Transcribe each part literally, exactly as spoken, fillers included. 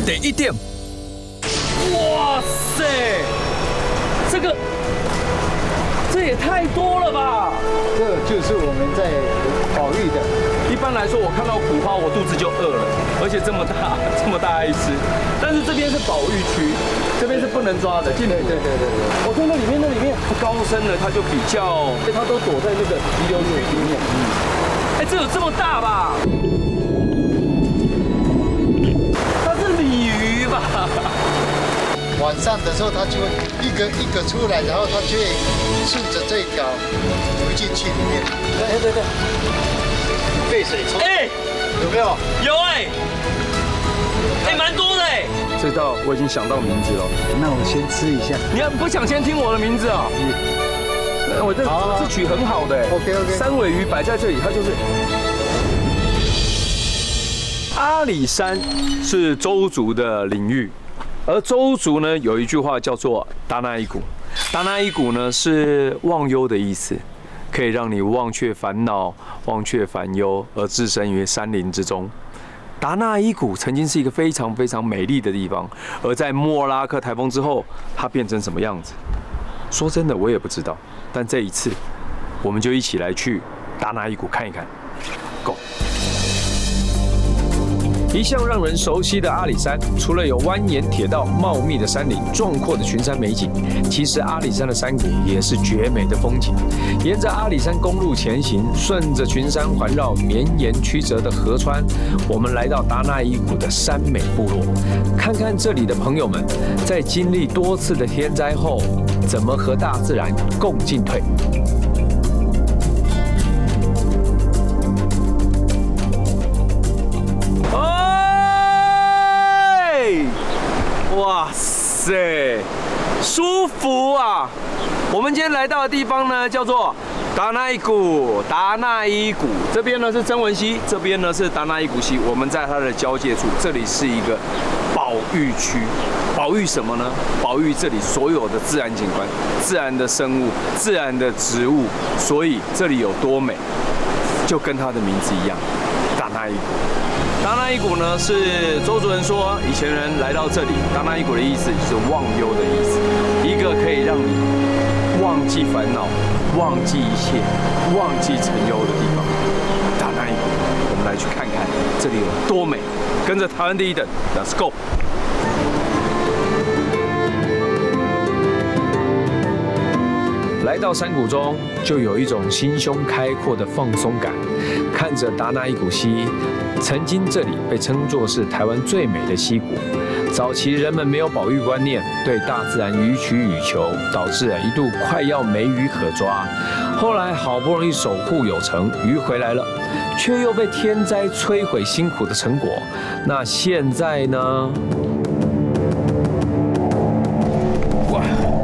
第一点。哇塞，这个这也太多了吧！ 这就是我们在保育的。 一般来说，我看到苦花，我肚子就饿了，而且这么大，这么大一只。但是这边是保育区，这边是不能抓的，进来。 对对对对。 我看到里面那里面高深的，它就比较，它都躲在那个急流水里面。嗯，哎，这有这么大吧？它是鲤鱼吧？ 晚上的时候，它就会一个一个出来，然后它就会顺着这条游进去里面。对对对，被水冲。哎，有没有？ 有哎，哎，蛮多的哎。这道我已经想到名字了， 那我先吃一下。 你要不想先听我的名字啊？我这这曲很好的。 OK OK。 三尾鱼摆在这里，它就是阿里山是邹族的领域。而邹族呢，有一句话叫做“达那伊谷”，达那伊谷呢是忘忧的意思，可以让你忘却烦恼、忘却烦忧，而置身于山林之中。达那伊谷曾经是一个非常非常美丽的地方，而在莫拉克台风之后，它变成什么样子？说真的，我也不知道。但这一次，我们就一起来去达那伊谷看一看。Go！一向让人熟悉的阿里山，除了有蜿蜒铁道、茂密的山林、壮阔的群山美景，其实阿里山的山谷也是绝美的风景。沿着阿里山公路前行，顺着群山环绕、绵延曲折的河川，我们来到达那伊谷的山美部落，看看这里的朋友们在经历多次的天灾后，怎么和大自然共进退。哇塞，舒服啊！我们今天来到的地方呢，叫做达那伊谷。达那伊谷这边呢是曾文溪，这边呢是达那伊谷溪。我们在它的交界处，这里是一个保育区。保育什么呢？保育这里所有的自然景观、自然的生物、自然的植物。所以这里有多美，就跟它的名字一样，达那伊谷。达那伊谷呢，是邹族人说，以前人来到这里，达那伊谷的意思就是忘忧的意思，一个可以让你忘记烦恼、忘记一切、忘记尘忧的地方。达那伊谷，我们来去看看这里有多美。跟着台湾第一等 ，Let's go！ 来到山谷中，就有一种心胸开阔的放松感。看着达那伊谷溪，曾经这里被称作是台湾最美的溪谷。早期人们没有保育观念，对大自然予取予求，导致一度快要没鱼可抓。后来好不容易守护有成，鱼回来了，却又被天灾摧毁辛苦的成果。那现在呢？哇！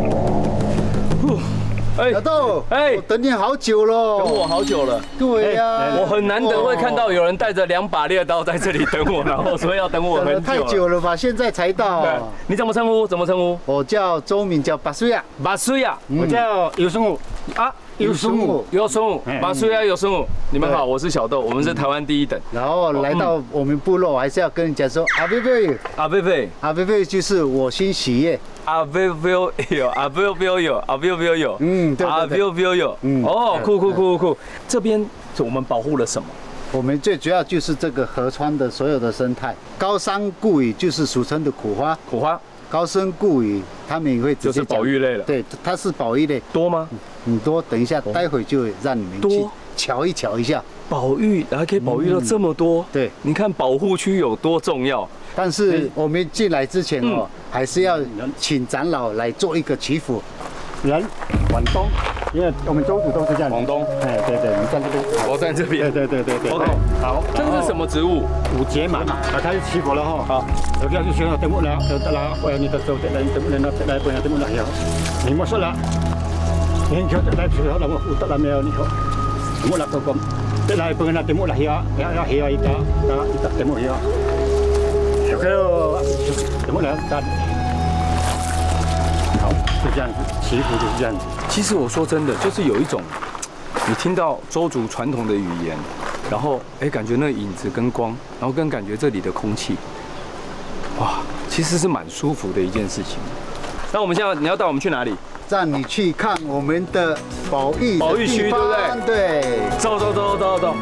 哎，小豆，哎，我等你好久了， 等我好久了。 对呀， 我很难得会看到有人带着两把猎刀在这里等我，然后说要等我很久。 太久了吧？现在才到。 你怎么称呼？怎么称呼？ 我叫周明，叫巴苏亚。 巴苏亚， 我叫尤松武啊。有生物，有生物，巴苏亚有生物。你们好，我是小豆，我们是台湾第一等。 然后来到我们部落，还是要跟人家说阿贝贝， 阿贝贝， 阿贝贝就是我心喜悦。 阿贝贝有，阿贝贝有，阿贝贝有，嗯，对，阿贝贝有，嗯，哦，酷酷酷酷。这边我们保护了什么？ 我们最主要就是这个河川的所有的生态。高山固语就是俗称的苦花， 苦花。 高深固语，他们也会直接就是保育类了。 对，它是保育类。 多吗？ 很多，等一下，待会就让你们去瞧一瞧一下。 保育还可以保育到这么多。对，你看保护区有多重要。 但是我们进来之前哦，还是要请长老来做一个祈福。 人往东，因为我们周族都是这样。 往东， 哎，对对，你站这边， 我站这边。 对对对对对。 OK， 好，这个是什么植物？ 五节马，啊，开始祈福了哈。好，有啲就想要等我啦，就得啦，我你得做得来，等我来来半日等我来呀。你莫说啦，你瞧得来最好啦，我负责啦没有你好，我来做工，得来半日等我来呀，要要下一个，啊，一个等我呀。有个等我来站。好，就这样子，祈福就是这样子。 其实我说真的，就是有一种，你听到周族传统的语言，然后哎，感觉那影子跟光，然后跟感觉这里的空气， 哇，其实是蛮舒服的一件事情。那我们现在你要带我们去哪里？ 让你去看我们的保育保育区，对不对？ 对。 走走走走走。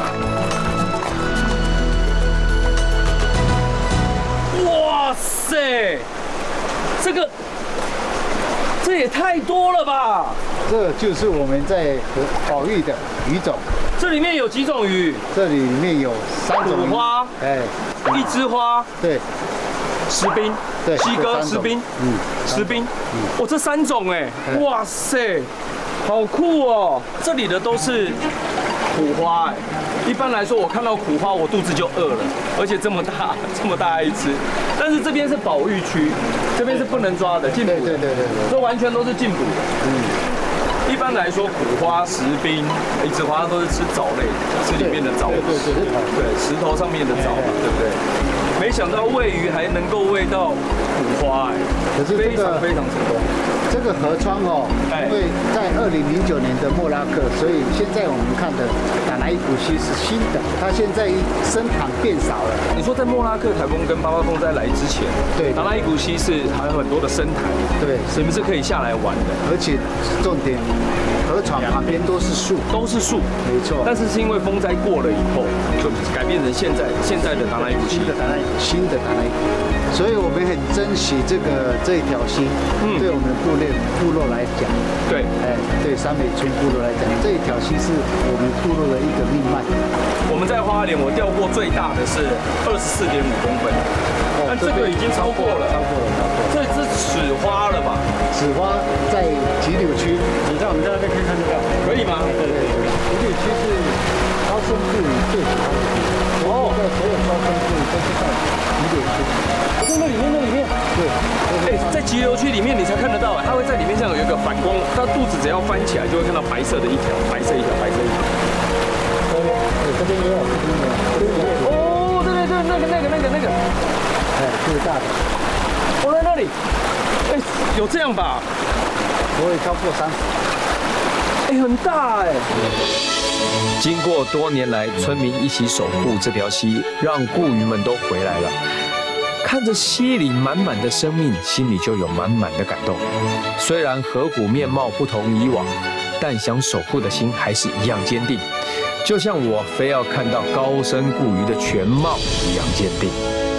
哇塞，这个这也太多了吧！ 这就是我们在保育的鱼种。 这里面有几种鱼？ 这里面有三种鱼。 苦花，哎，一枝花， 对。 石冰， 对， 西哥石冰， 嗯， 石冰，哇，这三种哎，哇塞，好酷哦！这里的都是苦花哎，一般来说我看到苦花我肚子就饿了，而且这么大，这么大一只。但是这边是保育区，这边是不能抓的，禁捕的， 对对对对， 这完全都是禁捕的。嗯。 一般来说，苦花、石冰、一枝花都是吃藻类，吃里面的藻，对对对，对石头上面的藻嘛，对不对？没想到喂鱼还能够喂到苦花，哎，可是非常非常成功。 这个河川哦，因为在二零零九年的莫拉克，所以现在我们看的达那伊古溪是新的，它现在生塘变少了。 你说在莫拉克台风跟八八风灾来之前， 对， 达那伊古溪是还有很多的生潭， 对， 你们是可以下来玩的， 而且重点。 河床旁边都是树， 都是树， 没错。 但是是因为风灾过了以后，就改变成现在现在的达那伊古溪， 新的达那伊古，新的达那伊古。所以我们很珍惜这个这一条溪，嗯，对我们部落部落来讲， 对， 哎，对三美村部落来讲，这一条溪是我们部落的一个命脉。 我们在花莲，我钓过最大的是二十四点五公分，但这个已经超过了， 超过了，超过了。 这是齿花了吧？ 齿花在急流区。 你在我们在那边看看得到， 可以吗？ 对对对，急流区是高深度鱼最喜欢的地方。哦，在所有高深度鱼都是在急流区。 在那里面，那里面。 对。 哎，在急流区里面你才看得到，它会在里面像有一个反光，它肚子只要翻起来就会看到白色的一条，白色一条，白色一条。 对，这边也有，这边也有，这边也有。 哦，对对对，那个那个那个那个。 哎，这个大的。 我在那里。哎，有这样吧？ 不会超过三十。 哎，很大哎！ 经过多年来村民一起守护这条溪，让顾鱼们都回来了。看着溪里满满的生命，心里就有满满的感动。虽然河谷面貌不同以往，但想守护的心还是一样坚定。就像我非要看到高深顾鱼的全貌一样坚定。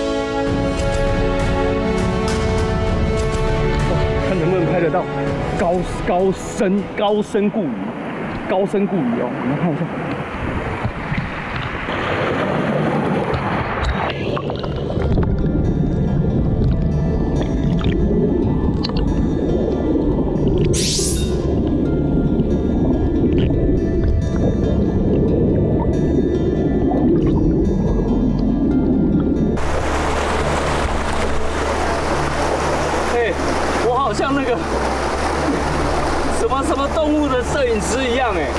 看能不能拍得到高高深高深顾鱼。 高深顾鱼哦，我们看一下。哎，我好像那个。 什么什么动物的摄影师一样哎！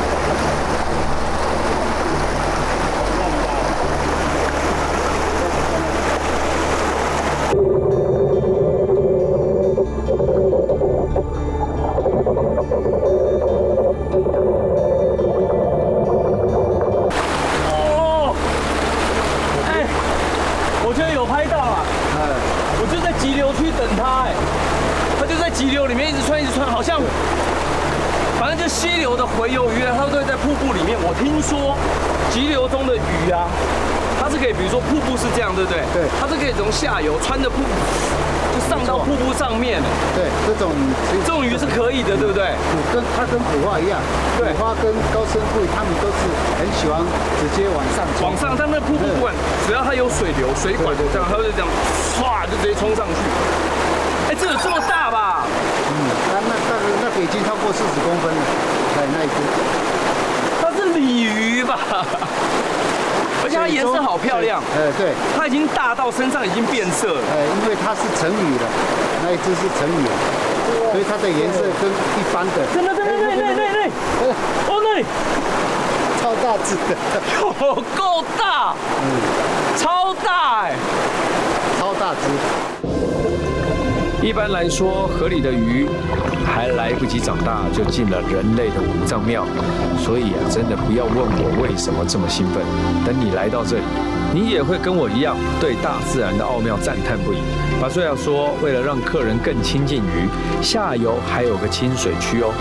哦，哎，我觉得有拍到啊！哎，我就在急流区等他哎，他就在急流里面一直穿一直穿，好像。 反正就溪流的洄游鱼啊，它都会在瀑布里面。我听说急流中的鱼啊，它是可以，比如说瀑布是这样，对不对？ 对。 它是可以从下游穿着瀑布，就上到瀑布上面。 对，这种这种鱼是可以的，对不对？ 跟它跟虎花一样，虎花跟高深顾鱼，它们都是很喜欢直接往上冲。 往上，但那瀑布不管，只要它有水流、水管这样，它就这样唰就直接冲上去。哎，这有这么大吧？ 嗯，那那那个那个已经超过四十公分了，哎，那一只。 它是鲤鱼吧？而且它颜色好漂亮。 哎，对。 它已经大到身上已经变色了。 哎，因为它是成鱼了，那一只是成鱼，所以它的颜色跟一般的。 真的真的对对对对。哦那里。 超大只的。 有够大。嗯。超大哎。 超大只。 一般来说，河里的鱼还来不及长大，就进了人类的五脏庙。所以啊，真的不要问我为什么这么兴奋。等你来到这里，你也会跟我一样对大自然的奥妙赞叹不已。巴瑞亚说，为了让客人更亲近鱼，下游还有个清水区哦。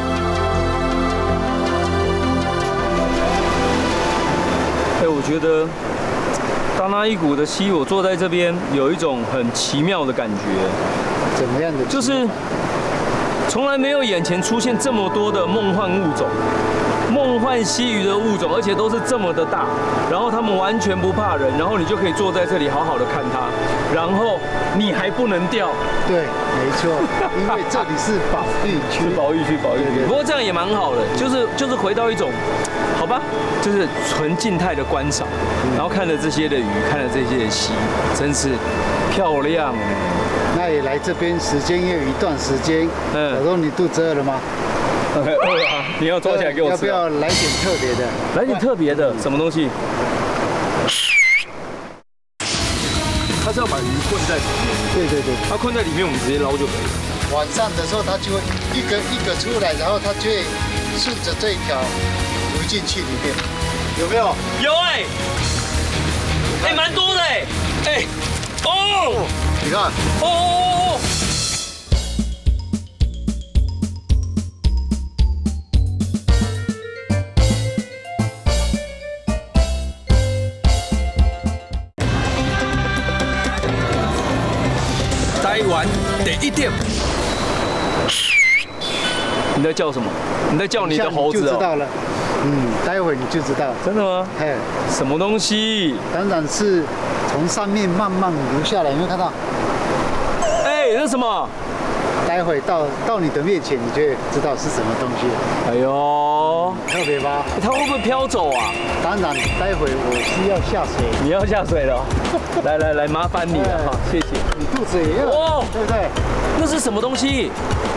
哎，我觉得达那伊谷的溪，我坐在这边有一种很奇妙的感觉。 怎么样的？ 就是从来没有眼前出现这么多的梦幻物种。梦幻溪鱼的物种，而且都是这么的大，然后它们完全不怕人，然后你就可以坐在这里好好的看它，然后你还不能掉。 对，没错，因为这里是保育区， 是保育区，保育区。不过这样也蛮好的，就是就是回到一种，好吧，就是纯静态的观赏，然后看着这些的鱼，看着这些的溪，真是漂亮。 那也来这边时间也有一段时间，嗯，小东，你肚子饿了吗？ 饿啊！你要抓起来给我吃。 要不要来点特别的？ 来点特别的，什么东西？它是要把鱼困在里面。 对对对， 它困在里面，我们直接捞就可以了。 晚上的时候，它就会一个一个出来，然后它就会顺着这一条游进去里面，有没有？ 有哎，哎，蛮多的哎，哎，哦， 你看， 哦哦哦。台湾第一点，你在叫什么？你在叫你的猴子哦？ 就知道了。嗯，待会你就知道。 真的吗？嘿，什么东西？ 当然是从上面慢慢流下来，有没有看到？ 哎，那什么？ 待会到到你的面前，你就会知道是什么东西。 哎呦， 特别吧？ 它会不会飘走啊？ 当然，待会我是要下水。 你要下水了？来来来，麻烦你了哈，谢谢。 你肚子也饿，哦，对不对？ 那是什么东西？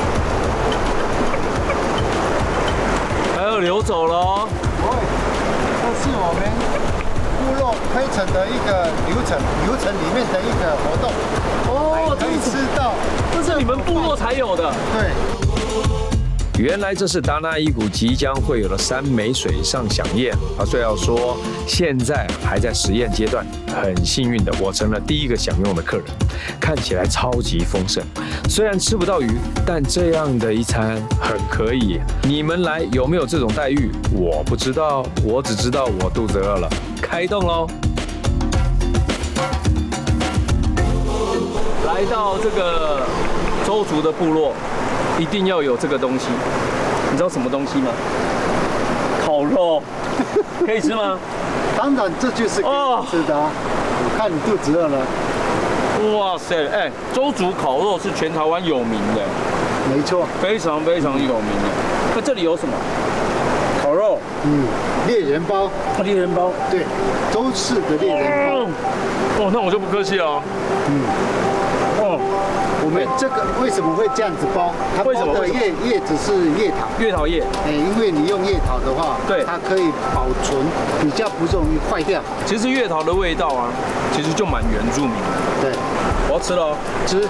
还有流走了哦。 对，这是我们部落推陈的一个流程，流程里面的一个活动。哦，可以吃到， 这是你们部落才有的。 对。 原来这是达那伊谷即将会有的山美水上飨宴。巴瑞亚说，现在还在实验阶段，很幸运的我成了第一个享用的客人，看起来超级丰盛。虽然吃不到鱼，但这样的一餐很可以。你们来有没有这种待遇？我不知道，我只知道我肚子饿了，开动喽！ 来到这个邹族的部落，一定要有这个东西。你知道什么东西吗？烤肉，可以吃吗？ 当然，这就是可以吃的啊！我看你肚子饿了。 哇塞，哎，邹族烤肉是全台湾有名的。 没错， 非常非常有名的。那这里有什么？烤肉， 嗯，猎人包， 猎人包， 对，周氏的猎人包。 哦，那我就不客气了。嗯。哦， 我们这个为什么会这样子包？它包的叶叶子是叶桃， 叶桃叶。 哎，因为你用叶桃的话， 对， 它可以保存，比较不容易坏掉。 其实叶桃的味道啊，其实就蛮原住民的。 对， 我要吃了， 吃。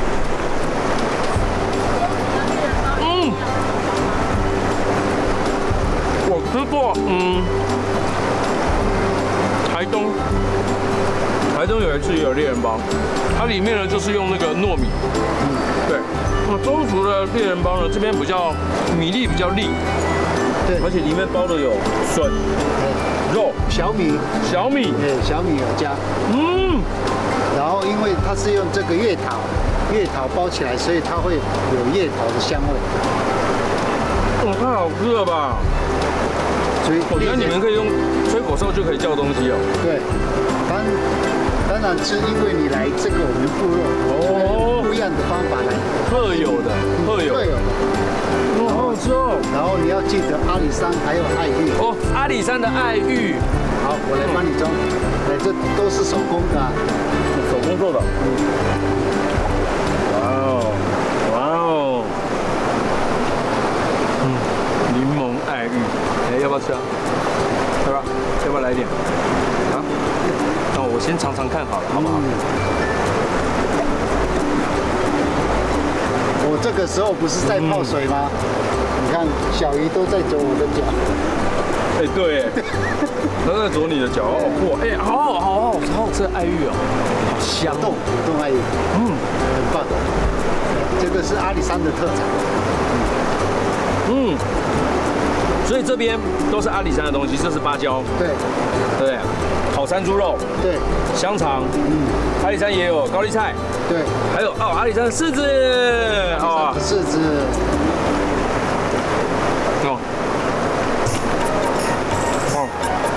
嗯，我吃过，嗯，台东。台东有一次也有猎人包，它里面呢就是用那个糯米，嗯，对。那邹族的猎人包呢，这边比较米粒比较粒， 对， 而且里面包的有笋、肉、 小米、 小米， 对，小米有加，嗯。然后因为它是用这个叶桃，叶桃包起来，所以它会有叶桃的香味。 哦，太好吃了吧！所以我觉得你们可以用吹口哨就可以叫东西哦。对， 当当然是因为你来这个我们部落，哦，不一样的方法来， 特有的，特有，特有的。哦，好好吃哦。然后你要记得阿里山还有爱玉。哦，阿里山的爱玉。好，我来帮你装。哎，这都是手工的，手工做的。嗯。哇哦，哇哦。嗯，柠檬爱玉，哎，要不要吃啊？要不要？要不要来一点？啊？那我先尝尝看好了，好不好？ 我这个时候不是在泡水吗？你看小鱼都在啄我的脚。 哎，对，都在啄你的脚，好好破。哎，好好好好好好吃的爱玉哦，好香冻冻爱玉，嗯，很棒。这个是阿里山的特产。 嗯，所以这边都是阿里山的东西，这是芭蕉， 对， 对，烤山猪肉， 对， 香肠，嗯，阿里山也有高丽菜， 对， 还有哦，阿里山的柿子， 哦，柿子， 哦，哦，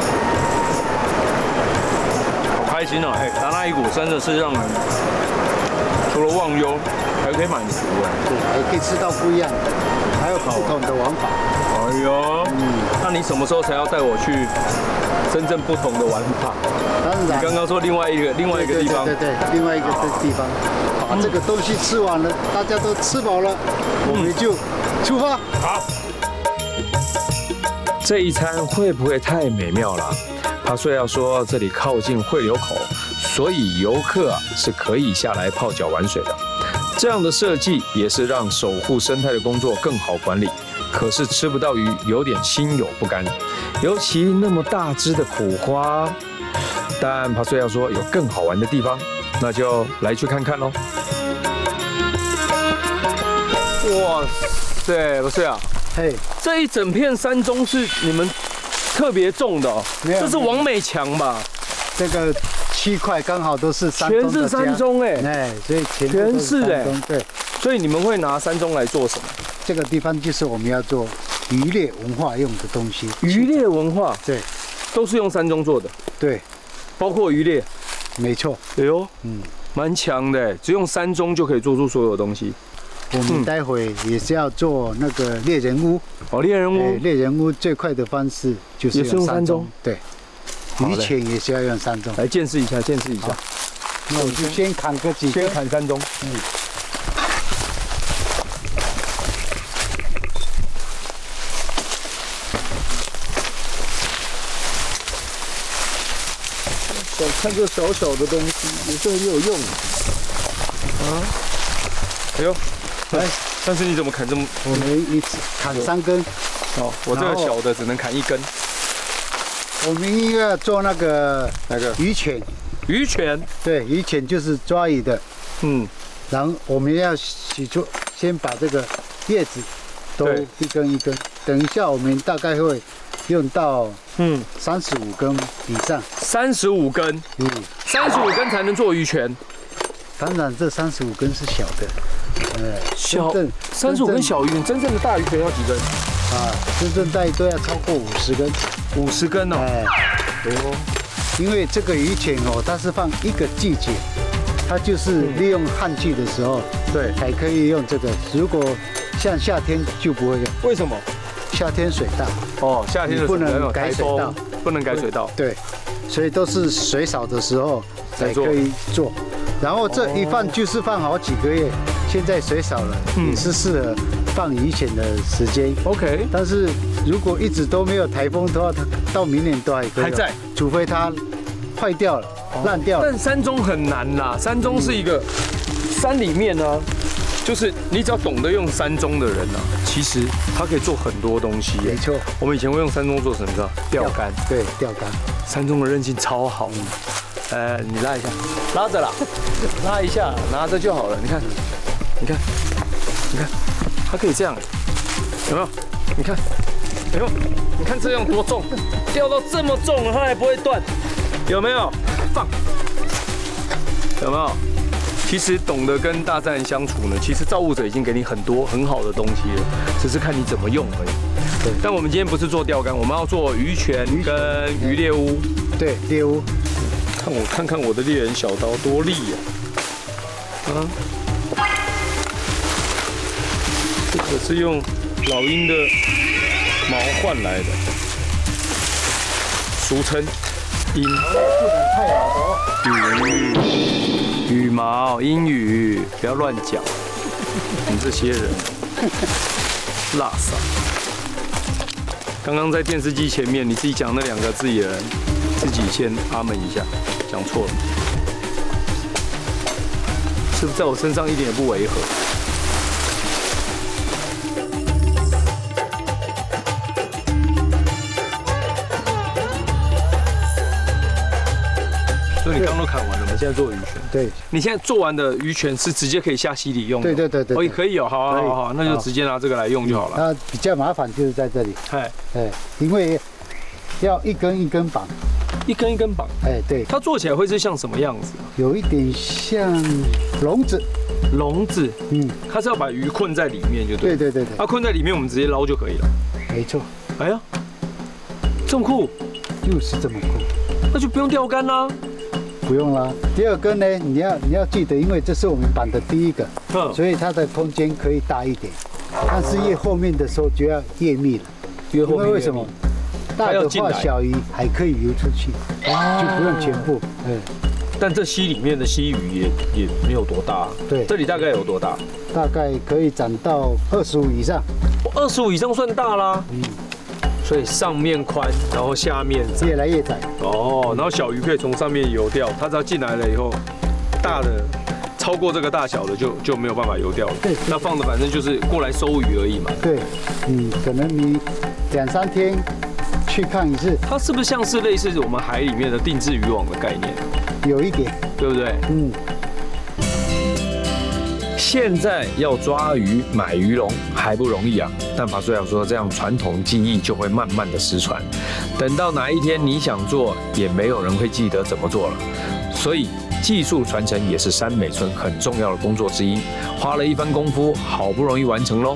好开心哦！哎，达那伊谷真的是让人除了忘忧，还可以满足哎， 对，还可以吃到不一样的，还有不同的玩法。 哎呦，嗯，那你什么时候才要带我去真正不同的玩法？ 当然， 你刚刚说另外一个另外一个地方， 对对对，另外一个地方，把这个东西吃完了，大家都吃饱了，我们就出发。 好， 这一餐会不会太美妙了？帕穗要说这里靠近汇流口，所以游客啊是可以下来泡脚玩水的。这样的设计也是让守护生态的工作更好管理。可是吃不到鱼，有点心有不甘，尤其那么大只的苦花。但帕穗要说有更好玩的地方，那就来去看看喽。 哇塞，不是啊， 嘿， 这一整片山中是你们特别种的哦，这是王美强吧？ 这个七块刚好都是山中的全是山中哎， 哎，所以全全是哎， 对， 所以你们会拿山中来做什么？ 这个地方就是我们要做渔猎文化用的东西。 渔猎文化， 对， 都是用山中做的， 对， 包括渔猎， 没错。 哎呦， 嗯， 蛮强的，只用山中就可以做出所有东西。 我们待会也是要做那个猎人屋。 哦，猎人屋， 猎人屋最快的方式就是用山中，对，鱼潜也是要用山中。 来见识一下，见识一下。 那我就先砍个几根， 先砍山中。嗯。看这小小的东西也是很有用的啊！哎呦，来，但是你怎么砍这么？ 我们一次砍三根。 哦，我这个小的只能砍一根。 我们应该要做那个哪个？ 鱼钳。 鱼钳。 对，鱼钳就是抓鱼的。嗯。然后我们要洗出，先把这个叶子都一根一根。等一下我们大概会用到嗯三十五根以上。 三十五根。嗯。三十五根才能做鱼钳。 当然，这三十五根是小的。呃， 小。三十五根小鱼，真正的大鱼钳要几根？ 啊，真正大鱼都要超过五十根。 五十根哦。哎。 哦。因为这个鱼钳哦，它是放一个季节。它就是利用旱季的时候，对，才可以用这个。如果像夏天就不会用。 为什么？ 夏天水大。 哦，夏天的不能改水道， 不能改水道。 对，所以都是水少的时候才可以做。然后这一放就是放好几个月，现在水少了，也是适合放鱼钳的时间。OK。但是如果一直都没有台风的话，它到明年都还可以。还在，除非它坏掉了。烂掉了， 但山中很难啦。山中是一个山里面呢，就是你只要懂得用山中的人啊，其实他可以做很多东西。 没错， 我们以前会用山中做什么？你知道？钓竿。 对，钓竿。 山中的韧性超好。呃，你拉一下，拉着啦，拉一下，拿着就好了。你看，你看，你看，它可以这样，有没有？你看，哎呦，你看这样多重，钓到这么重了，它还不会断。有没有放？有没有？其实懂得跟大自然相处呢，其实造物者已经给你很多很好的东西了，只是看你怎么用而已。对。但我们今天不是做钓竿，我们要做鱼钳跟渔猎屋。 对，猎屋。 看我看看我的猎人小刀多利呀！啊，这可是用老鹰的毛换来的，俗称。鹰， 不能太老的羽羽毛，鹰羽，不要乱讲。你这些人，垃圾。刚刚在电视机前面，你自己讲那两个字眼，自己先阿门一下，讲错了，是不是在我身上一点也不违和？ 所以你刚刚都砍完了，我们现在做鱼泉。 对， 你现在做完的鱼泉是直接可以下溪里用的。 对对对对。 哦，也可以哦，好好好好，那就直接拿这个来用就好了。 它比较麻烦就是在这里， 哎哎，因为要一根一根绑， 一根一根绑。哎， 对。 它做起来会是像什么样子？ 有一点像笼子。 笼子， 嗯， 它是要把鱼困在里面，就对。 对对对对。 它困在里面，我们直接捞就可以了。 没错。 哎呀，这么酷， 就是这么酷， 那就不用钓竿啦。 不用啦。第二根呢，你要你要记得，因为这是我们绑的第一个， 嗯， 所以它的空间可以大一点，但是越后面的时候就要越密了。 越后面因为为什么？大的话，小鱼还可以游出去，就不用全部。嗯。 但这溪里面的溪鱼也也没有多大， 对， 这里大概有多大？ 大概可以长到二十五以上， 二十五以上算大啦。 嗯， 所以上面宽，然后下面窄， 越来越窄。 哦，然后小鱼可以从上面游掉，它只要进来了以后，大的超过这个大小的就就没有办法游掉了。 对， 那放的反正就是过来收鱼而已嘛。 对，嗯，可能你两三天去看一次。 它是不是像是类似我们海里面的定制渔网的概念？ 有一点， 对不对？ 嗯。 现在要抓鱼、买鱼笼还不容易啊，但法师想说，这样传统技艺就会慢慢的失传。等到哪一天你想做，也没有人会记得怎么做了。所以技术传承也是山美村很重要的工作之一，花了一番功夫，好不容易完成喽。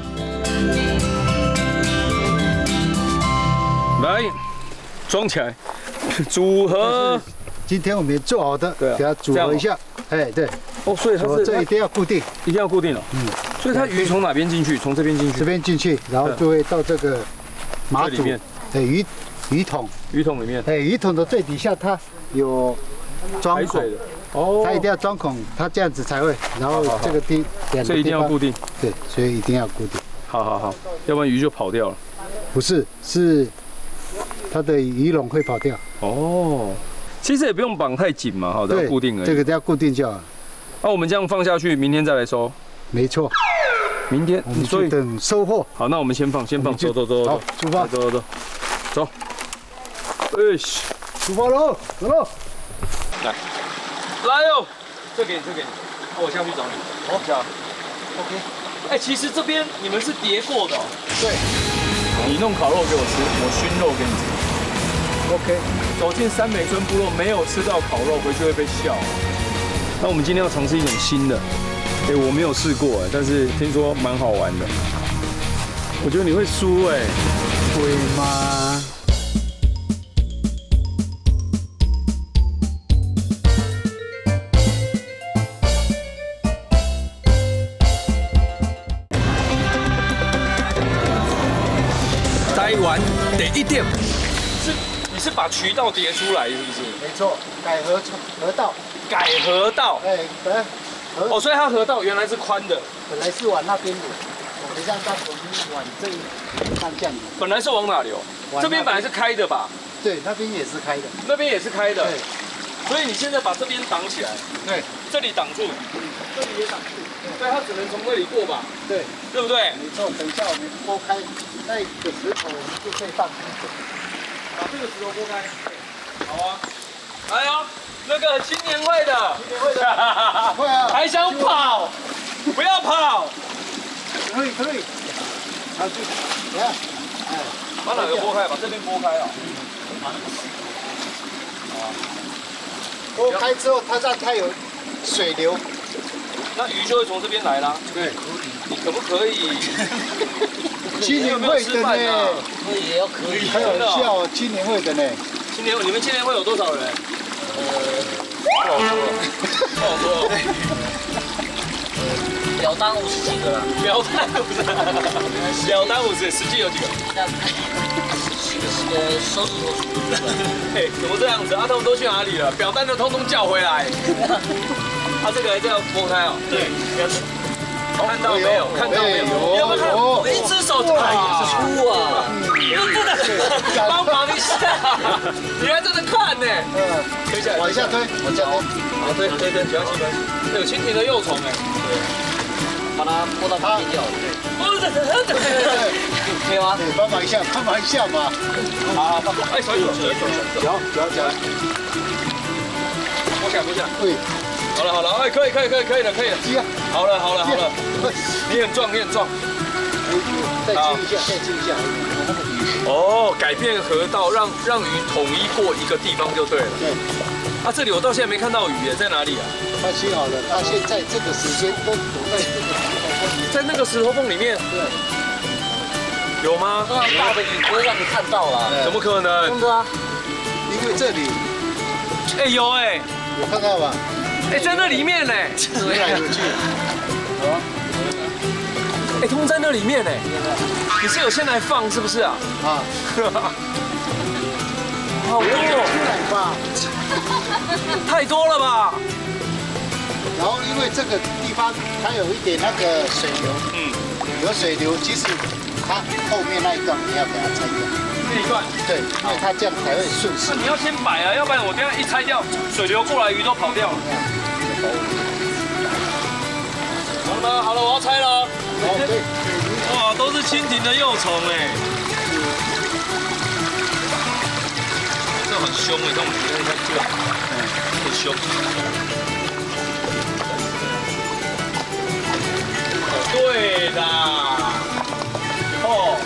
来，装起来，组合。 今天我们做好的，给它组合一下。哎，对。 哦，所以它是这一定要固定， 一定要固定了。嗯。所以它鱼从哪边进去？从这边进去。 这边进去，然后就会到这个马祖，哎，鱼鱼桶。 鱼桶里面。 哎，鱼桶的最底下它有装孔的。哦。它一定要装孔，它这样子才会。然后这个地， 所以一定要固定。 对，所以一定要固定。 好好好，要不然鱼就跑掉了。 不是，是它的鱼笼会跑掉。 哦。其实也不用绑太紧嘛，哈，只要固定而已。 这个只要固定就好。 那我们这样放下去，明天再来收。 没错， 明天。 所以等收货。 好，那我们先放，先放，走走走走。 好，出发， 走走走，走。哎， 出发喽，走喽。 来，来哟，这给你，这给你。我下去找你。好，下。OK。哎，其实这边你们是叠过的。 对。 你弄烤肉给我吃，我熏肉给你吃。OK， 走进山美村部落没有吃到烤肉，回去会被笑。那我们今天要尝试一种新的，哎，我没有试过哎，但是听说蛮好玩的。我觉得你会输哎， 会吗？ 台湾第一点是。你是把渠道叠出来是不是？ 没错，改河河道。 改河道。 哎，对。 哦，所以它河道原来是宽的， 本来是往那边流，我们让它我们往这一方向流。 本来是往哪流？这边本来是开的吧？ 对，那边也是开的。 那边也是开的。 对。 所以你现在把这边挡起来。 对。 这里挡住，这里也挡住，所以它只能从这里过吧？ 对。 对不对？ 没错。等一下我们拨开那个石头，我们就可以放鱼走。 把这个石头拨开，好啊！哎呦，那个青年会的， 青年会的，会啊！ 还想跑？不要跑！ 可以可以，好去，你看，哎， 把哪个拨开？把这边拨开啊！ 拨开之后，它让它有水流， 那鱼就会从这边来啦。 对， 你可不可以？ 青年会的呢， 也要可以。 开玩笑哦，青年会的呢。 青年，你们青年会有多少人？ 呃， 不好说，不好说。 表单五十几个了。 表单五十，表单五十，实际有几个？ 十几个，十个手指头数不出来。 哎，怎么这样子？啊，他们都去哪里了？表单的通通叫回来。他这个还是要拨开哦。对，不要去。看到没有？看到没有？你有没有看？我一只手就哎，是粗啊！帮忙一下，你还真的看呢？嗯，推下来， 往下推，往下推， 好，推推推，不要气闷。有蜻蜓的幼虫哎，对， 把它拨到旁边掉。 哦，对对对对， 可以吗？ 对，帮忙一下，帮忙一下嘛。 好，哎，小手，小手， 脚脚脚。 我下，摸下。 对。 好了好了，哎，可以可以可以可以了可以了。好了好了好了，你很壮你很壮。 再亲一下，再亲一下。 哦，改变河道，让让鱼统一过一个地方就对了。 对。 啊，这里我到现在没看到鱼耶，在哪里啊？ 他清好了，他现在这个时间都躲在这个石头缝里， 在那个石头缝里面。 对。 有吗？ 这样大的鱼不会让你看到啦。 怎么可能？ 真的啊。 因为这里， 哎有哎， 有看到吧？ 哎，在那里面呢。 游来游去。好。 哎，通在那里面呢。你是有先来放是不是啊？ 啊。 好多哦。吧。 太多了吧？ 然后因为这个地方它有一点那个水流，嗯，有水流，其实它后面那一段你要给它拆掉。 这一段？对， 因为它这样才会顺势。 那你要先摆啊，要不然我等下一拆掉，水流过来，鱼都跑掉了。好了好了，我要拆了。 好，对。 哇，都是蜻蜓的幼虫哎。这很凶哎，看我们看一下这个，嗯，很凶。对啦，哦，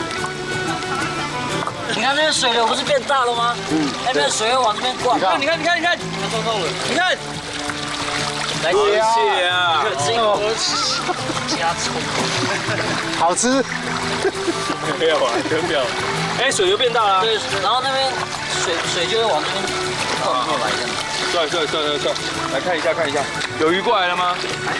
你看那个水流不是变大了吗？嗯，那边水会往这边灌。 你看，你看，你看，你看，它撞到了，你看， 来谢谢啊， 这个加葱， 好吃。 没有啊，真没有。哎，水流变大了。 对，然后那边水水就会往这边灌过来，这样。 帅帅帅帅帅，来看一下看一下，有鱼过来了吗？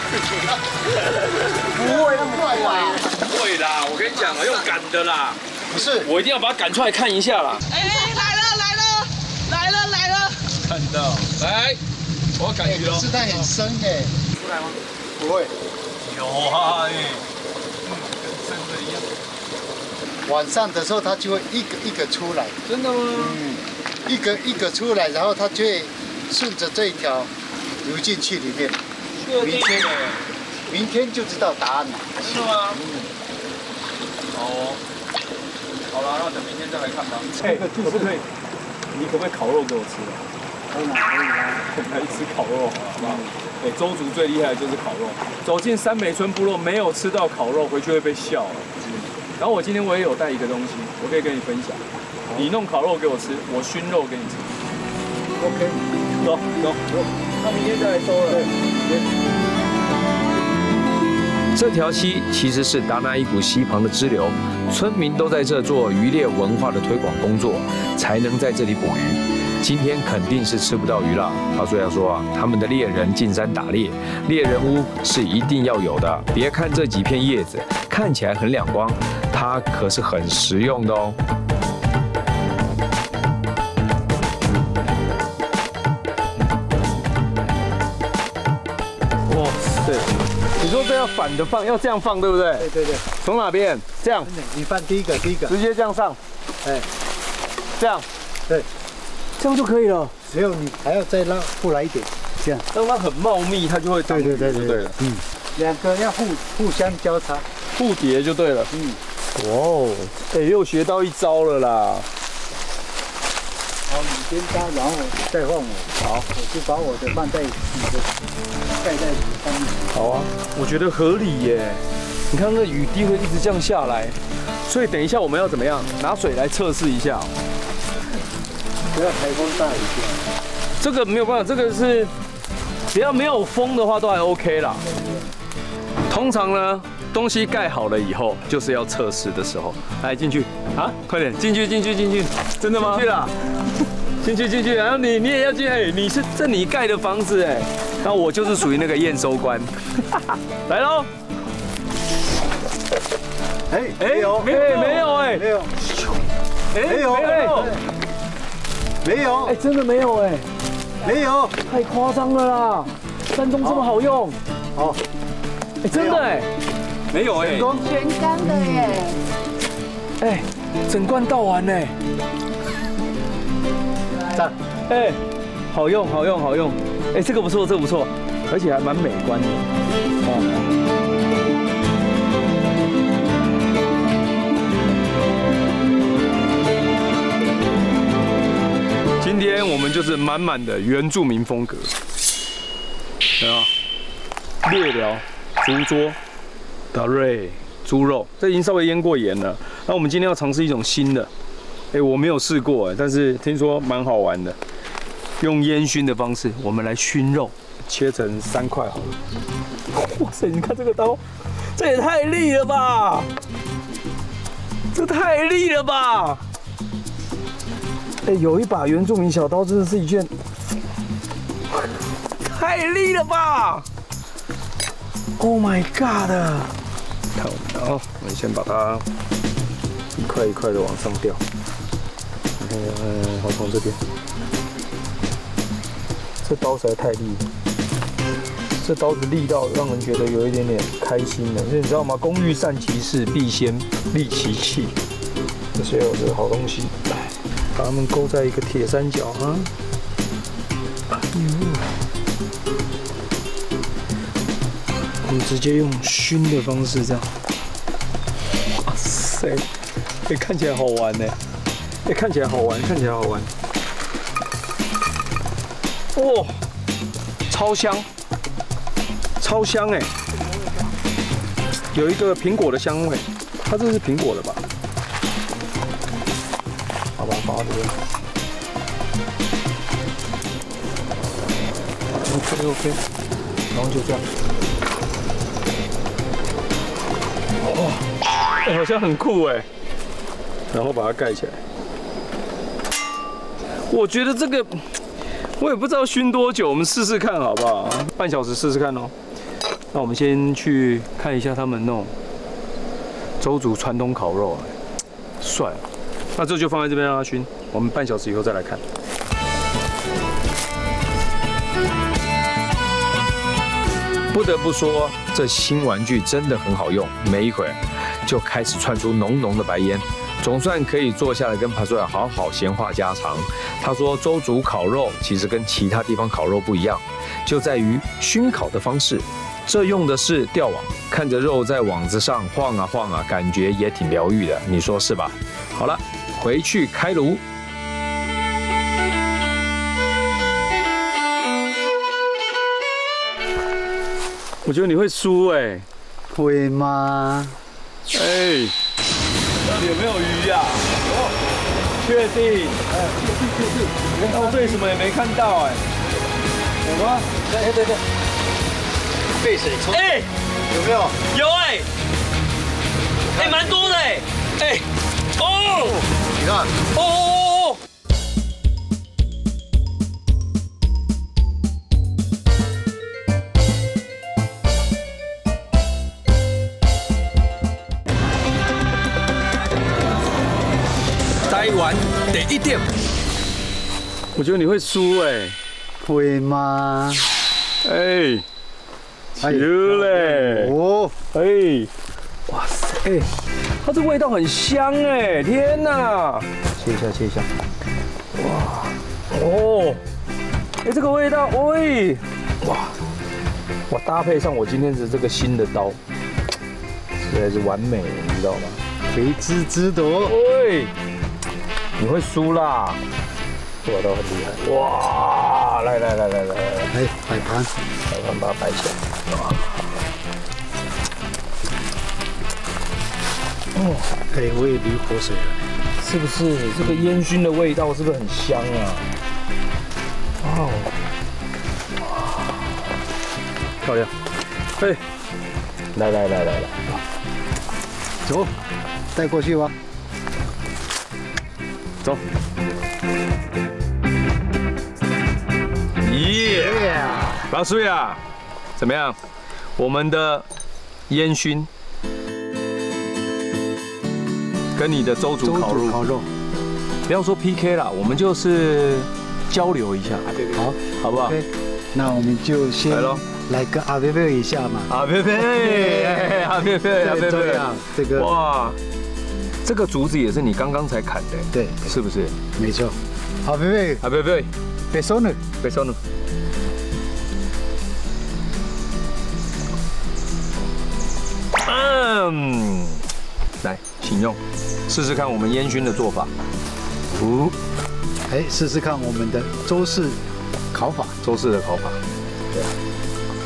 不会那么快啊！ 不会啦，我跟你讲啊，用赶的啦。 不是， 我一定要把它赶出来看一下啦。 哎哎，来了来了来了来了！ 看到，来，我要赶鱼喽。 可是它很深哎。 出来吗？ 不会。 有啊，哎，跟真的一样。 晚上的时候它就会一个一个出来。 真的吗？ 嗯，一个一个出来，然后它就会顺着这一条流进去里面。明天，明天就知道答案了。 真的吗？嗯。好哦。好了，那等明天再来看吧。哎，可不可以？你可不可以烤肉给我吃啊？ 可以吗？可以吗？ 来吃烤肉好不好？哎，周族最厉害的就是烤肉。走进三美村部落没有吃到烤肉，回去会被笑。然后我今天我也有带一个东西，我可以跟你分享。你弄烤肉给我吃，我熏肉给你吃。 OK， 走走走，那明天再来收了。 这条溪其实是达那伊谷溪旁的支流，村民都在这做渔猎文化的推广工作，才能在这里捕鱼。今天肯定是吃不到鱼了。他虽然说啊，他们的猎人进山打猎，猎人屋是一定要有的。别看这几片叶子看起来很两光，它可是很实用的哦。 哇塞！你说这要反的放，要这样放，对不对？ 对对对。 从哪边？这样。 你放第一个，第一个。 直接这样上。 哎， 这样。 对。 这样就可以了。 只有你还要再拉过来一点，这样。 让它很茂密，它就会对对对对对了。嗯。两个要互互相交叉， 互叠就对了。 嗯。 哇哦，哎，又学到一招了啦。 好，你先搭，然后再换我。好，我就把我的放在你的盖在上面。 好啊，我觉得合理耶。你看那雨滴会一直这样下来，所以等一下我们要怎么样？拿水来测试一下。 不要台风大一点。 这个没有办法，这个是只要没有风的话都还 OK 啦。通常呢，东西盖好了以后，就是要测试的时候。来进去啊，快点进去进去进去，真的吗？进去啦，进去进去，然后你你也要进，哎，你是这你盖的房子哎，那我就是属于那个验收官。来喽。 哎哎没有没有没有哎没有哎没有没有没有哎真的没有哎没有太夸张了啦！山东这么好用， 好哎真的哎没有哎全干的耶！ 哎整罐倒完哎， 赞哎好用好用好用哎这个不错这个不错，而且还蛮美观的哦。今天我们就是满满的原住民风格， 有没有？猎寮竹桌达瑞猪肉，这已经稍微腌过盐了。那我们今天要尝试一种新的，哎，我没有试过哎，但是听说蛮好玩的。用烟熏的方式，我们来熏肉，切成三块好了。哇塞，你看这个刀，这也太利了吧！这太利了吧！哎，有一把原住民小刀，真的是一件太利了吧 ！Oh my god！ 看我们，好，我们先把它一块一块的往上吊。嗯，好，从这边，这刀实在太利了，这刀子利到让人觉得有一点点开心了。因为你知道吗？工欲善其事，必先利其器。这些有这好东西，把它们勾在一个铁三角啊。哎呦！我们直接用熏的方式这样。哇塞！哎，看起来好玩呢。哎，看起来好玩，看起来好玩。哇，超香，超香哎！有一个苹果的香味，它这是苹果的吧？好吧，放到这边。OK OK， 然后就这样。哇，哎，好像很酷哎。然后把它盖起来。我觉得这个，我也不知道熏多久，我们试试看好不好？半小时试试看哦。那我们先去看一下他们那种周族传统烤肉，帅。那这就放在这边让它熏，我们半小时以后再来看。 不得不说，这新玩具真的很好用，没一会儿就开始窜出浓浓的白烟，总算可以坐下来跟帕苏亚好好闲话家常。他说，周族烤肉其实跟其他地方烤肉不一样，就在于熏烤的方式。这用的是吊网，看着肉在网子上晃啊晃啊，感觉也挺疗愈的，你说是吧？好了，回去开炉。 我觉得你会输哎， 会吗？ 哎，到底有没有鱼呀？哦，确定？哎，确定确定。那我对什么也没看到哎。什么？对对对。 被水冲？ 哎， 有没有？ 有哎，哎，蛮多的哎，哎，哦， 你看， 哦哦哦。台湾第一点，我觉得你会输哎， 会吗？ 哎，有嘞， 哦， 哎，哇塞，哎，它这味道很香哎，天哪！切一下，切一下，哇，哦，哎，这个味道，喂，哇，哇，搭配上我今天的这个新的刀，实在是完美，你知道吗？ 肥滋滋的哦， 喂。你会输啦！这把刀很厉害，哇！来来来来来来， 哎，摆盘， 摆盘把它摆起来。哇！哦， 哎，我也流口水了， 是不是？这个烟熏的味道是不是很香啊？哇！哇！漂亮！哎，来来来来来， 走，带过去吧。 走！耶！老师呀，怎么样？我们的烟熏跟你的周族烤肉， 烤肉， 不要说 P K 啦，我们就是交流一下， 好， 好不好？ 那我们就先来咯， 来个阿贝贝一下嘛。 阿贝贝，阿贝贝，阿贝贝， 这个哇！这个竹子也是你刚刚才砍的， 对， 是不是？ 没错。好，贝贝， 啊，贝贝， 贝松呢？ 贝松呢？嗯，来，请用，试试看我们烟熏的做法。哦， 哎，试试看我们的周氏烤法， 周氏的烤法。对啊。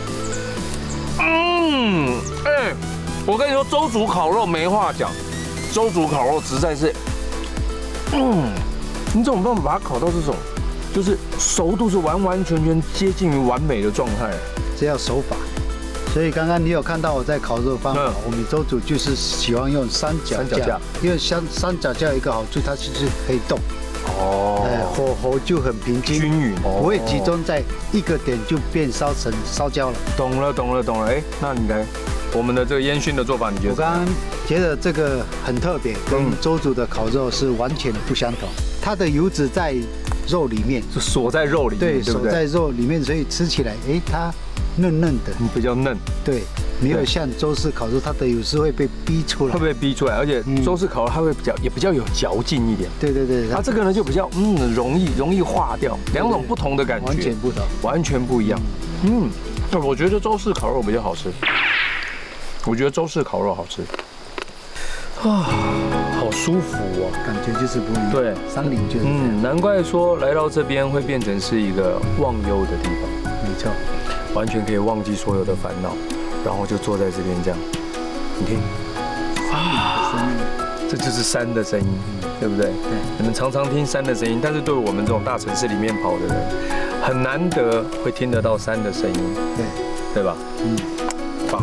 嗯，哎，我跟你说，周煮烤肉没话讲，周煮烤肉实在是，嗯，你怎么办法把它烤到这种，就是熟度是完完全全接近于完美的状态？ 这要手法。所以刚刚你有看到我在烤肉方法，嗯、我们周主就是喜欢用三脚架，架因为三三脚架有一个好处，它其实可以动。哦，哎，火候就很平均均匀， 不会集中在一个点就变烧成烧焦了。 懂了，懂了，懂了。哎，那你来，我们的这个烟熏的做法，你觉得？ 我刚刚觉得这个很特别，跟周主的烤肉是完全不相同。它的油脂在肉里面， 就锁在肉里面， 对，锁在肉里面，所以吃起来，哎，它嫩嫩的， 比较嫩。 对。没有像周式烤肉，它的有时会被逼出来， 会被逼出来，而且周式烤肉它会比较也比较有嚼劲一点。 对对对， 它这个呢就比较嗯容易容易化掉，两种不同的感觉， 完全不同， 完全不一样。嗯，我觉得周式烤肉比较好吃，我觉得周式烤肉好吃。啊，好舒服哦， 感觉就是不一样。 对， 山林就是。 嗯，难怪说来到这边会变成是一个忘忧的地方。 没错， 完全可以忘记所有的烦恼。然后就坐在这边这样，你听，啊，这就是山的声音，对不对？对。你们常常听山的声音，但是对我们这种大城市里面跑的人，很难得会听得到山的声音，对，对吧？嗯，棒。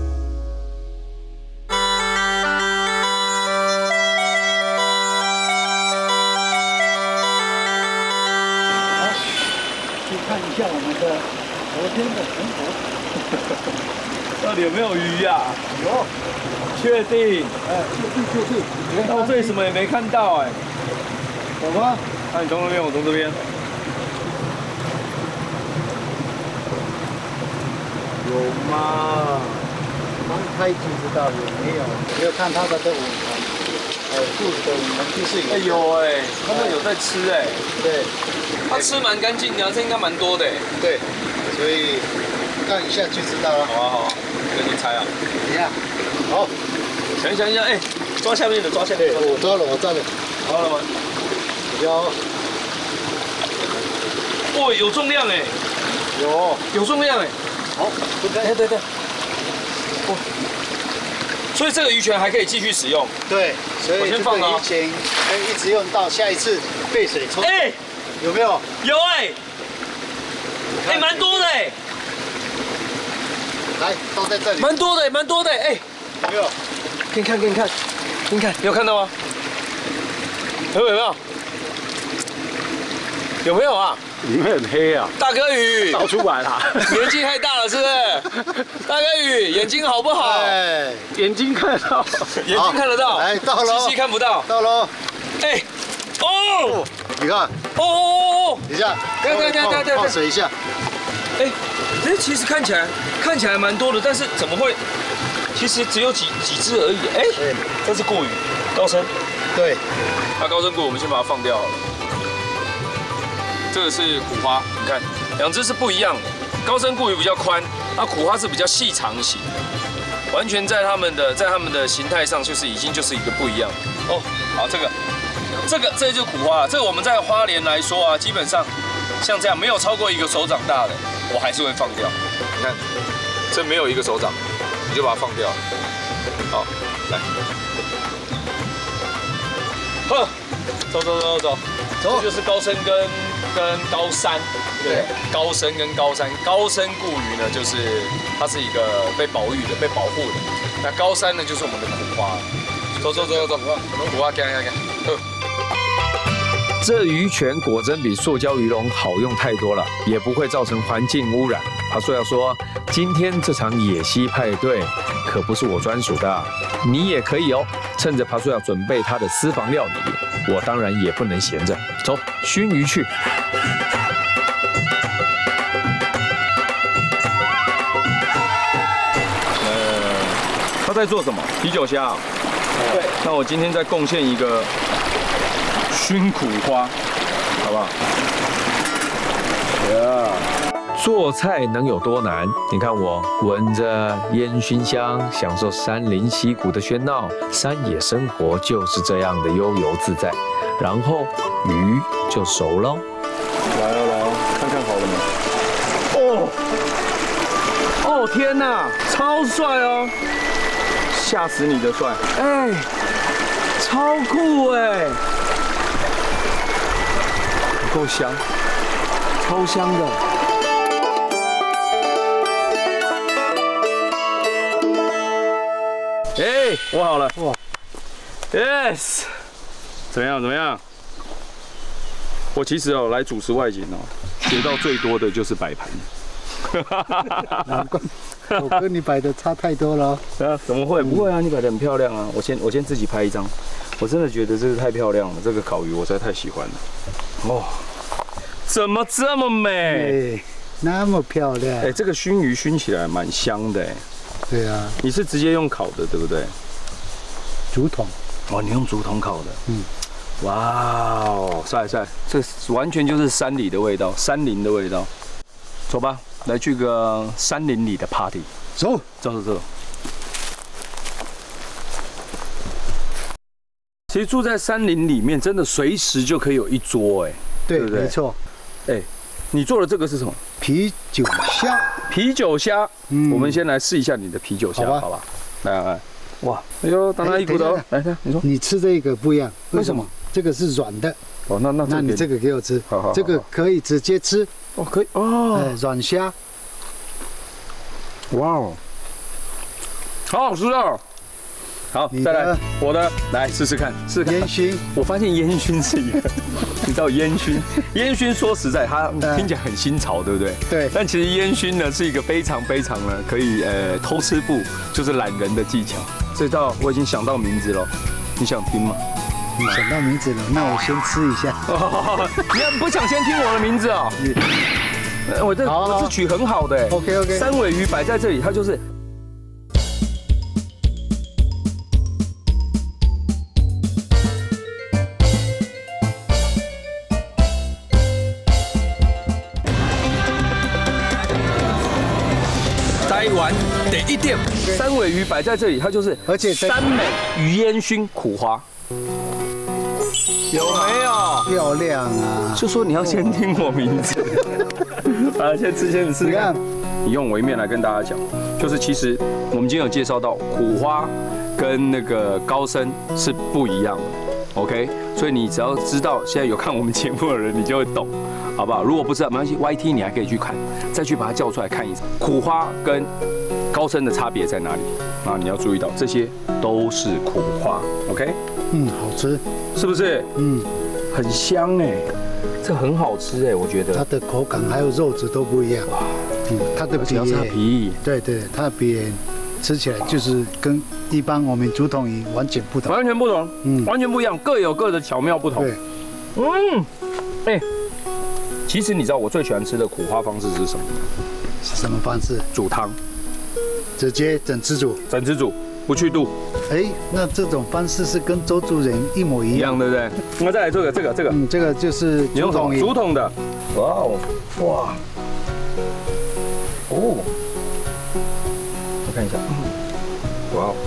好，去看一下我们的昨天的成果。 到底有没有鱼呀？ 有， 确定？ 哎，确定确定。 那我为什么也没看到哎？ 有吗？ 那你从那边，我从这边。有吗？ 刚开就知道有没有？没有看他的这五层，呃，肚子的五层就是有。 哎有哎，他们有在吃哎。 对。 他吃蛮干净的，这应该蛮多的哎。 对，所以看一下就知道了。 好啊好啊。跟你猜啊！ 怎样？好， 想一想一下，哎，抓下面的，抓下面的。 我抓了，我抓了。 抓了吗？ 有。 哦，有重量哎！ 有， 有重量哎！ 好， 对对对。哦，所以这个鱼泉还可以继续使用。 对，所以我先放鱼泉可以一直用到下一次备水冲。 哎， 有没有？ 有哎。哎，蛮多的哎。 来，倒在这里。 蛮多的，蛮多的，哎， 有没有？ 给你看，给你看，给你看，你有看到吗？有没有？有没有啊？ 里面很黑啊。 大哥鱼倒出来了。 年纪太大了，是不是？大哥鱼眼睛好不好？ 哎， 眼睛看得到， 眼睛看得到。 来，到了。 机器看不到。 到了。 哎，哦， 你看。 哦哦哦哦。 等一下， 等等等等等， 放水一下。 哎。哎，其实看起来看起来蛮多的，但是怎么会？其实只有几几只而已。哎，这是过鱼，高深。 对， 那高深过我们先把它放掉好了。这个是苦花，你看，两只是不一样的。高深过鱼比较宽，那苦花是比较细长型的，完全在它们的在它们的形态上就是已经就是一个不一样。哦，好，这个这个这就是苦花，这个我们在花莲来说啊，基本上像这样没有超过一个手掌大的。我还是会放掉，你看，这没有一个手掌，你就把它放掉。好，来，呵，走走走走走，这就是高深跟跟高山，对，高深跟高山，高深固鱼呢，就是它是一个被保育的、被保护的，那高山呢，就是我们的苦花。走走走走走，苦花，看看看，呵。 这鱼泉果真比塑胶鱼笼好用太多了，也不会造成环境污染。爬树要说，今天这场野溪派对可不是我专属的，你也可以哦。趁着爬树要准备他的私房料理，我当然也不能闲着，走，熏鱼去。 呃，他在做什么？啤酒虾。对。那我今天再贡献一个。熏苦花，好不好？ Yeah. 做菜能有多难？你看我闻着烟熏香，享受山林溪谷的喧闹，山野生活就是这样的悠游自在。然后鱼就熟喽。 来了来了，看看好了吗？哦， 哦天哪，超帅哦！吓死你的帅！哎，超酷哎，够香，超香的。哎，我好了，哇 ，yes， 怎么样？怎么样？我其实哦，来主持外景哦，学到最多的就是摆盘。 难怪我跟你摆的差太多了。 啊，怎么会？不会啊，你摆的很漂亮啊！我先我先自己拍一张，我真的觉得这个太漂亮了，这个烤鱼我实在太喜欢了。哦，怎么这么美？ 那么漂亮。 哎，这个熏鱼熏起来蛮香的哎。 对啊。 你是直接用烤的，对不对？ 竹筒。 哦，你用竹筒烤的。嗯。哇哦，帅帅，这完全就是山里的味道，山林的味道。走吧。来去个山林里的 party， 走走走走。其实住在山林里面，真的随时就可以有一桌，哎， 对不对？没错。哎， 你做的这个是什么？ 啤酒虾。 啤酒虾，嗯，我们先来试一下你的啤酒虾，好吧？来来来，哇，哎呦，当他一股头，来来，你说， 你吃这个不一样， 为什么？ 这个是软的。 哦，那那那你这个给我吃， 好好， 这个可以直接吃。 哦，可以哦， 哎，软虾， 哇哦，好好吃啊！好，再来我的，来试试看，试试看。 烟熏， 我发现烟熏是一个，你知道烟熏，烟熏说实在，它听起来很新潮，对不对？ 对。 但其实烟熏呢是一个非常非常呢可以呃偷吃步，就是懒人的技巧。这道我已经想到名字了，你想听吗？ 你想到名字了，那我先吃一下。 你不想先听我的名字哦？我这我是取很好的。 OK OK。 三尾鱼摆在这里，它就是台湾第一店。三尾鱼摆在这里，它就是而且三美鱼烟熏苦花。有没有漂亮啊？ 就说你要先听我名字，啊，先吃先吃。你看，你用微面来跟大家讲，就是其实我们今天有介绍到苦花跟那个高参是不一样的 ，OK？ 所以你只要知道现在有看我们节目的人，你就会懂，好不好？如果不知道没关系 ，Y T 你还可以去看，再去把它叫出来看一次。苦花跟高参的差别在哪里？啊，你要注意到这些都是苦花 ，OK？ 嗯，好吃， 是不是？嗯，很香哎，这很好吃哎，我觉得。 它的口感还有肉质都不一样。哇，嗯，它的皮， 皮， 对对，它的皮吃起来就是跟一般我们竹筒鱼完全不同， 完全不同，嗯，完全不一样，各有各的巧妙不同。 对， 嗯，哎，其实你知道我最喜欢吃的苦花方式是什么？ 是什么方式？ 煮汤， 直接整只煮， 整只煮。不去肚， 哎，那这种方式是跟周族人一模一样， 一样对不对？那再来这个，这个，这个， 嗯，这个就是竹筒， 竹筒的，哇哦，哇，哦，我看一下，哇哦，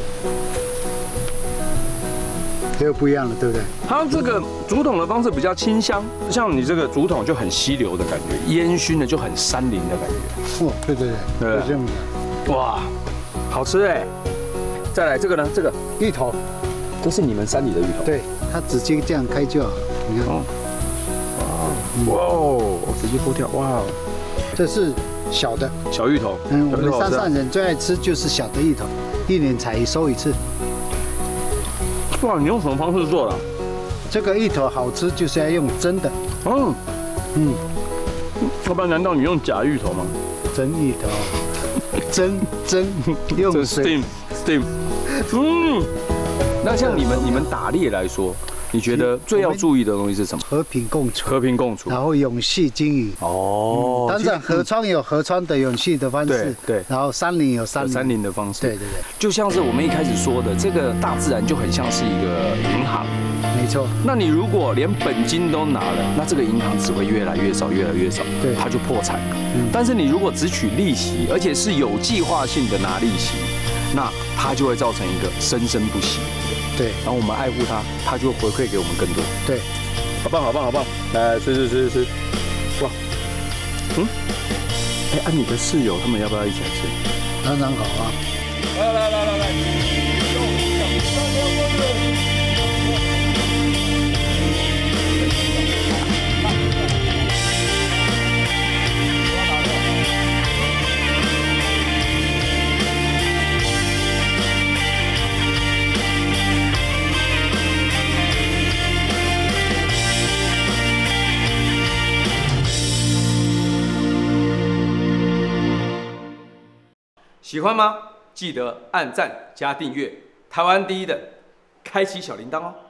这个不一样了，对不对？ 它这个竹筒的方式比较清香，像你这个竹筒就很溪流的感觉，烟熏的就很山林的感觉。 哦，对对对，对，这样的，哇，好吃哎。再来这个呢？这个芋头， 这是你们山里的芋头。 对，它直接这样开就好。你看，哦， 哇哦，直接剥掉，哇！ 这是小的小芋头。 嗯，我们山上人最爱吃就是小的芋头，一年才收一次。 哇，你用什么方式做的？ 这个芋头好吃就是要用蒸的。 嗯嗯，要不然难道你用假芋头吗？ 真芋头。蒸蒸用水 steam， 嗯，那像你们你们打猎来说，你觉得最要注意的东西是什么？ 和平共处， 和平共处， 然后永续经营。哦，当然河川有河川的永续的方式， 对， 然后山林有山林山林的方式， 对对对， 就像是我们一开始说的，这个大自然就很像是一个银行。 没错， 那你如果连本金都拿了，那这个银行只会越来越少，越来越少， 对， 它就破产。嗯，但是你如果只取利息，而且是有计划性的拿利息，那它就会造成一个生生不息。 对， 然后我们爱护它，它就会回馈给我们更多。 对， 好棒，好棒，好棒！来，吃吃吃吃，哇，嗯， 哎，啊，你的室友他们要不要一起来吃？ 当然好啊。 来来来来来。喜欢吗？记得按赞加订阅，台湾第一的，开启小铃铛哦。